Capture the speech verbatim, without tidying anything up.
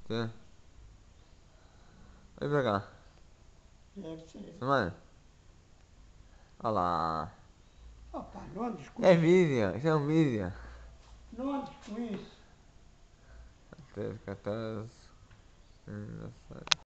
Sim. Vem pra cá. Deve ser. Mano. Olha lá. Opa, não andes com É isso. vídeo, isso é um vídeo. Não andes com isso. treze, catorze. dezesseis.